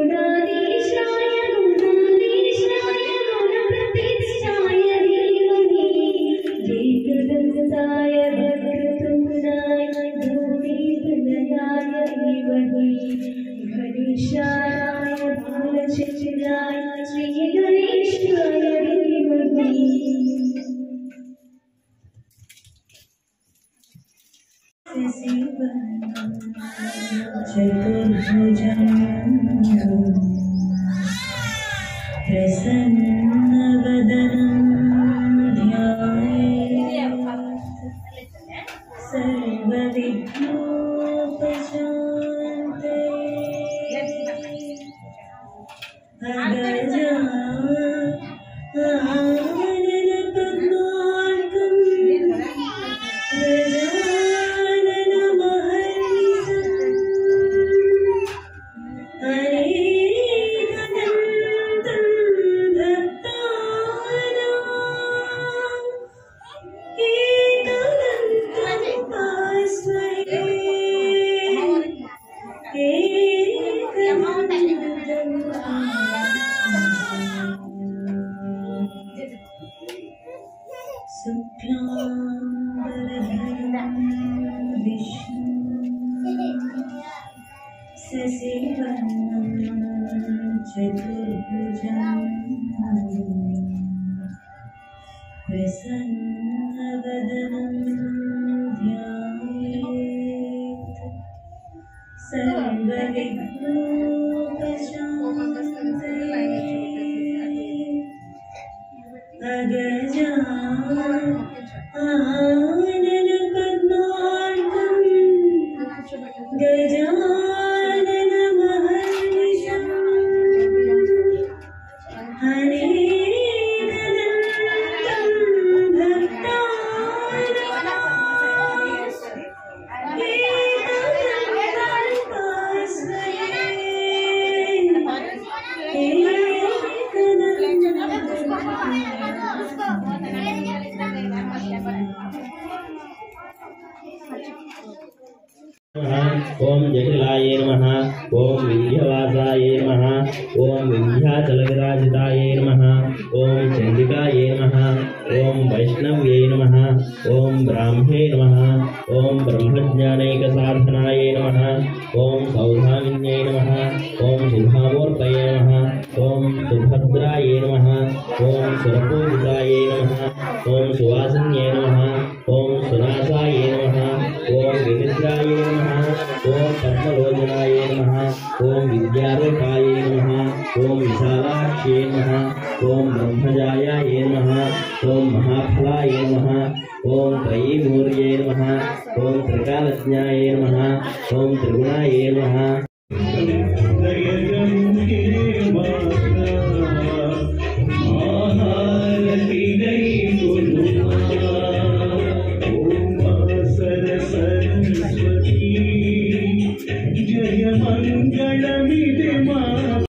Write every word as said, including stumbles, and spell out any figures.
ओम जटिलाय नमः। ओम विंध्यवासाय नमः। ओम विंध्याचलविराजिताय नमः। ओम चंडिकाय नमः। ओम वैष्णव्ये नमः। ओम ब्राह्मे नमः। ओम ब्रह्मज्ञानैकसाधनाय नमः। ओम सौधामिन्यै नमः। ओम शुभामूर्तये नमः। ओम सुभद्राय नमः। ओम सुरपूजिताय नमः। ओम सुवासिन्यै नमः। ओम सुनासाय नमः। ओम विनिद्राय नमः। ओम पद्मलोचनाय नमः। ओम विद्यारूपाय नमः। ओम विशालाक्ष्ये नमः। ओम ब्रह्मजायाय नमः। ओम महाफलाय नमः। ओम त्रयीमूर्ये नमः। ओम त्रिकालज्ञाय नमः। ओम त्रिगुणाय नमः। महालक्ष्मी